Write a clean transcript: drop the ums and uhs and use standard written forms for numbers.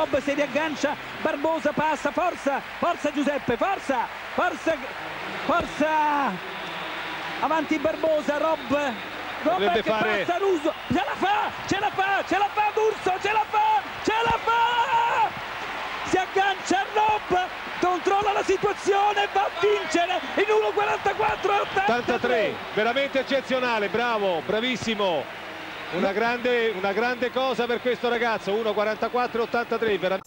Rob si riaggancia, Barbosa passa, forza, forza Giuseppe, forza, forza, forza, avanti Barbosa, Rob che fare... passa Russo, ce la fa D'Urso, ce la fa, si aggancia Rob, controlla la situazione, va a vincere in 1:44 e 83, veramente eccezionale, bravo, bravissimo, una grande cosa per questo ragazzo, 1:44 e 83, veramente